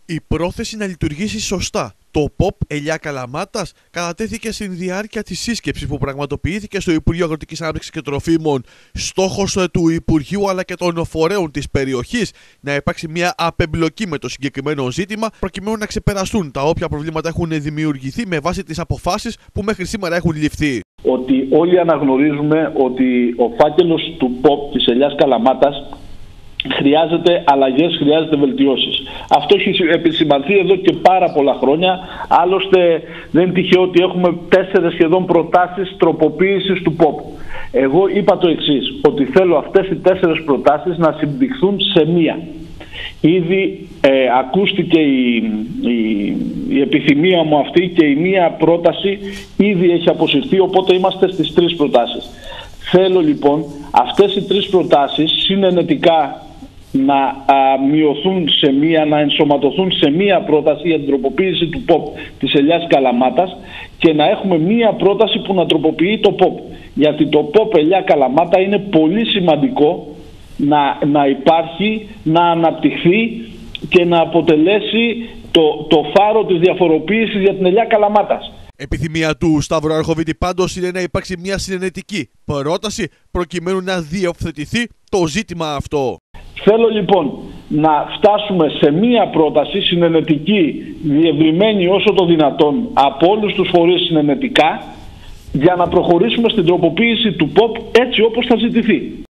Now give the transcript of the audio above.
Η πρόθεση να λειτουργήσει σωστά το ΠΟΠ Ελιά Καλαμάτας κατατέθηκε στην διάρκεια της σύσκεψης που πραγματοποιήθηκε στο Υπουργείο Αγροτικής Ανάπτυξης και Τροφίμων. Στόχος του Υπουργείου αλλά και των φορέων της περιοχής να υπάρξει μια απεμπλοκή με το συγκεκριμένο ζήτημα προκειμένου να ξεπεραστούν τα όποια προβλήματα έχουν δημιουργηθεί με βάση τις αποφάσεις που μέχρι σήμερα έχουν ληφθεί. Ότι όλοι αναγνωρίζουμε ότι ο φάκελος του ΠΟΠ της Ελιάς Καλαμάτας χρειάζεται αλλαγές, χρειάζεται βελτιώσεις. Αυτό έχει επισημανθεί εδώ και πάρα πολλά χρόνια. Άλλωστε δεν είναι τυχαίο ότι έχουμε 4 σχεδόν προτάσεις τροποποίησης του ΠΟΠ. Εγώ είπα το εξής, ότι θέλω αυτές οι 4 προτάσεις να συμπτυχθούν σε μία. Ήδη ακούστηκε η επιθυμία μου αυτή και η μία πρόταση ήδη έχει αποσυρθεί, οπότε είμαστε στις 3 προτάσεις. Θέλω λοιπόν αυτές οι 3 προτάσεις συνενετικά να μειωθούν σε μία, να ενσωματωθούν σε μία πρόταση για την τροποποίηση του ΠΟΠ της Ελιάς Καλαμάτας και να έχουμε μία πρόταση που να τροποποιεί το ΠΟΠ. Γιατί το ΠΟΠ Ελιά Καλαμάτα είναι πολύ σημαντικό να υπάρχει, να αναπτυχθεί και να αποτελέσει το φάρο της διαφοροποίησης για την Ελιά Καλαμάτας. Επιθυμία του Σταύρου Αρχοβίτη πάντως είναι να υπάρξει μια συνενετική πρόταση προκειμένου να διευθετηθεί το ζήτημα αυτό. Θέλω λοιπόν να φτάσουμε σε μία πρόταση συνενετική, διευρυμένη όσο το δυνατόν από όλους τους φορείς συνενετικά, για να προχωρήσουμε στην τροποποίηση του ΠΟΠ έτσι όπως θα ζητηθεί.